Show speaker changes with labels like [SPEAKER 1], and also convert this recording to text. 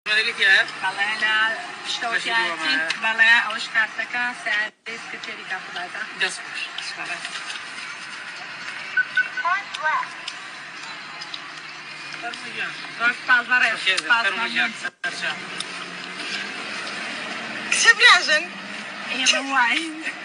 [SPEAKER 1] بەڵێ لە شتەوتیاتی بەڵێ ئەوەش کارتەکە سیارەی سکرتێری کاتباتە دەست
[SPEAKER 2] چه براژن؟
[SPEAKER 1] ئێمە وای